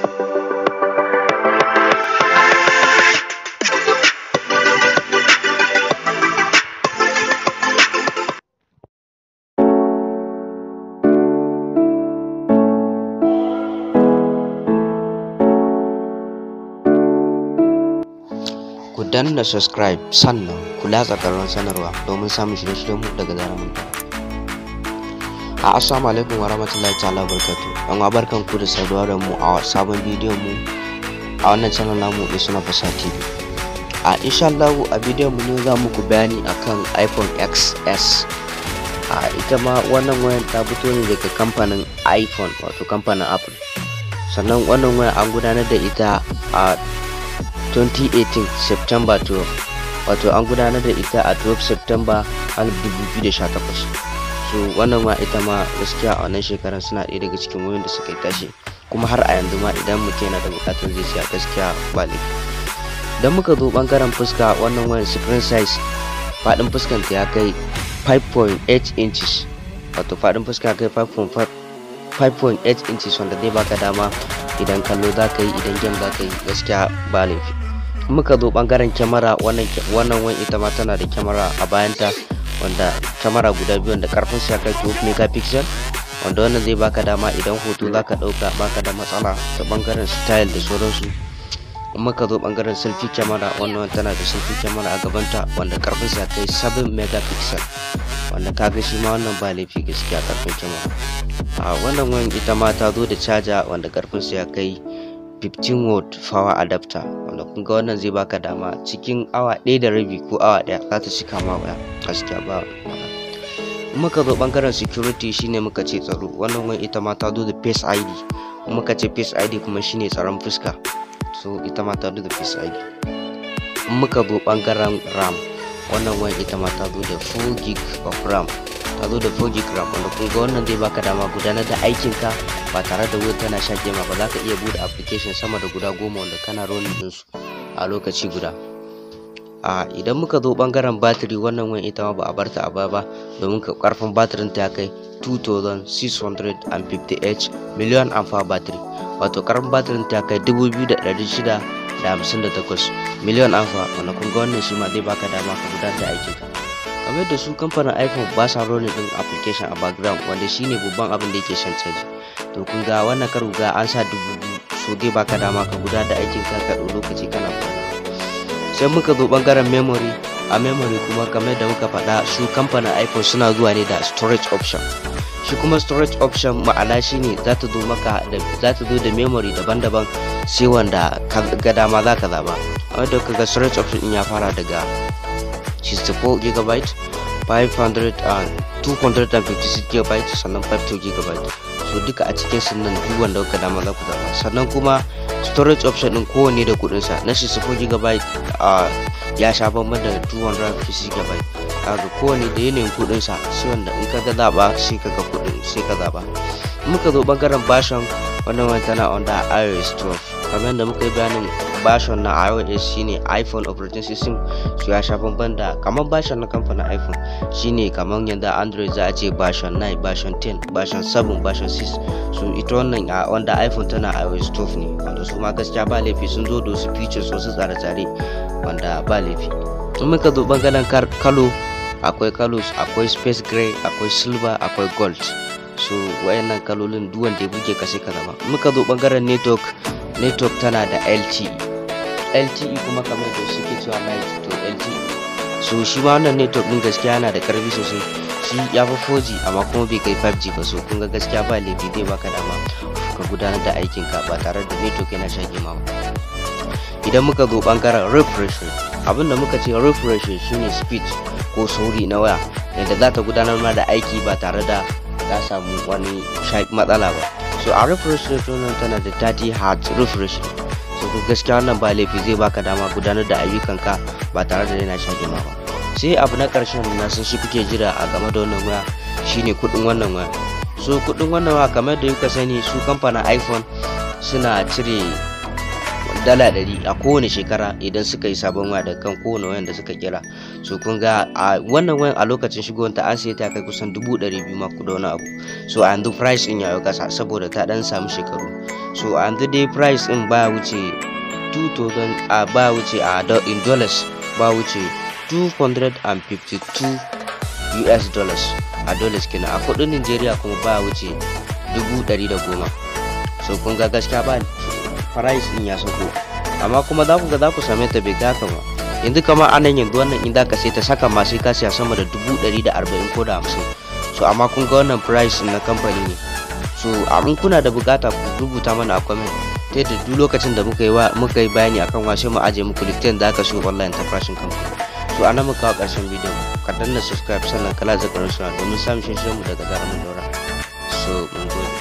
Ku danna subscribe sannan ku latsa ƙararrawar sanarwa domin samun shirye-shiryenmu daga zarar mun dawo. Assalamu alaikum wa rahmatullahi ta'ala barkatu. Yan uwa barkanku da saduwa da mu a sabon bidiyon mu a wannan channel namu mai suna Fasaha TV. Insha Allah a bidiyon mu ne za muku bayani akan iPhone XS. Ita ma wannan wayar ta fito ne daga kamfanin iPhone, wato kamfanin Apple. Sannan wannan wayar an gudanar da ita a 2018 September 12, wato an gudanar da ita a 12 September 2018. So wannan ma ita ma gaskiya a wannan shekarar suna ɗaya daga cikin wayoyin da suka yi tashi, kuma har a yanzu ma idan mutum yana da buƙatar zai siya gaskiya ba laifi. Idan muka zo ɓangaren fuska, wannan wayar screen size faɗin fuskanta ya kai 5.8 inches, wato faɗin fuska ya kai 5.8 inches, wanda zai baka dama idan kallo za ka yi, idan game za ka yi gaskiya ba laifi. Muka zo bangaren kyamara, wannan wani ita ma tana da kyamara a bayanta, wanda kyamara guda biyu da karfin sa kai 12 megapixel, wanda wannan zai baka dama idan hoto zaka dauka baka da matsala ta bangaren style da sauransu. Muka zo bangaren selfie kyamara, wannan tana da selfie kyamara a gabanta wanda karfin sa kai 7 megapixel, wanda kaga shi ma wannan ba laifi gaskiya karfin kyamara. Wannan wani ita ma ta zo da caja wanda karfin sa ya kai 15 watt power adapter, wanda kun ga wannan zai baka dama cikin awa 1.5 ko awa 1 za ta cika ma waya gaskiya ba. Muka zo bangaren security shine muka ce tsaro, wannan wani ita ma ta zo da Face ID, muka ce Face ID kuma shine tsaron fuska, so ita ma ta zo da Face ID. Muka zo bangaren RAM, wannan wani ita ma ta zo da 4 gig of RAM, ta zo da 4 gig RAM, wanda kun ga wannan zai baka dama gudanar da aikinka ba tare da wayar tana sha gema ba. Za ka iya bude application sama da guda 10 wanda kana rolling ɗinsu a lokaci guda. Idan muka zo bangaren battery, wannan wayar ita ma ba a barta a baya ba, domin karfin batirin ta kai 2658 million ampere battery, wato karfin batirin ta kai 2658 million ampere, wanda kun ga wannan shi ma zai baka dama ka gudanar da aikinka. Kamar da su kamfanin iPhone ba sa rolling din application a background, wanda shine babban abin da yake shan caji. To kun ga wannan karo ga an sa 2000, so dai baka dama ka gudanar da aikin ka ɗau lokaci kana kwana. Sai muka zo bangaren memory, a memory kuma kamar da muka faɗa su kamfanin iPhone suna zuwa ne da storage option. Shi kuma storage option ma'ana shine za ta zo da memory daban-daban, sai wanda ga dama za ka zaba. Wanda kaga storage option din ya fara daga 64 GB, 256 GB, sannan 52 GB. So duka a cikin sunan duk wanda kuka dama za ku zaba. Sannan kuma storage option din kowanne da kudin sa. Na 64 GB ya sha bamban da 256 GB. Kaga kowanne da yanayin kudin sa, sai wanda in ka ga zaba sai ka ga kudin sai ka zaba. Muka zo bangaren version, wannan wani tana under iOS 12. Kamar yadda muka yi bayanin version na iOS shine iPhone operating system, su ya sha bamban da kamar version na kamfanin iPhone shine kamar yadda Android za a ce version 9, version 10, version 7, version 6. So ita wannan wanda iPhone tana iOS 12 ne, wanda su ma gaskiya ba laifi, sun zo da wasu features, wasu tsare-tsare wanda ba laifi. In muka zo bangaren kalo, akwai colors, akwai space gray, akwai silver, akwai gold. So wayannan kalolin duk wanda ya buge ka sai ka zama. Muka zo bangaren network tana da LTE kuma kamar da suke cewa light to LTE. So shi ma wannan network din gaskiya yana da karfi sosai, shi ya fi 4G amma kuma bai kai 5G ba. So kun ga gaskiya ba laifi, zai baka dama ka gudanar da aikin ka ba tare da network yana shage ma ba. Idan muka zo bangaren refresh rate, abinda muka ce refresh rate shine speed ko sauri na waya, yadda za ta gudanar ma da aiki ba tare da ta samu wani matsala ba. So a refresh rate wannan tana da 30 Hz refresh rate. So gaskiya wannan ba laifi, zai baka dama gudanar da ayyukanka ba tare da yana shage ma ba. Sai abu na karshen na sun shi kuke jira a game da wannan waya shine kudin wannan waya. So kudin wannan waya kamar da kuka sani, su kamfanin iPhone suna cire $100 a kowane shekara idan suka yi sabon waya da kan kowane wayan da suka kira. So kun ga a wannan wayan a lokacin shigowanta an sai ta kai kusan 200,000 ma ku da wani abu. So a yanzu price din ya yi kasa saboda ta dan samu shekaru. So yanzu dai price din ba wuce 2000 ba wuce in dollars ba wuce 252 US dollars a dollars kenan. A kudin Nigeria kuma ba wuce 110. So kun ga gaskiya ba price din ya sauko, amma kuma za ku same ta bai haka ba. Yanzu kamar anan yanzu wannan in ka sai ta saka ma sai ka siya sama da 140 ko da 50. So amma kun ga wannan price na kamfani ne. So in kuna da bukata ku rubuta mana a comment ta yadda duk lokacin da muka yi bayani akan washe mu aje muku littafin da aka siyo online ta farashin kamfani. So anan muka kawo karshen bidiyon, ka danna subscribe sannan kala zakarin suna domin samun shirin mu daga zarar mun daura. So mun gode.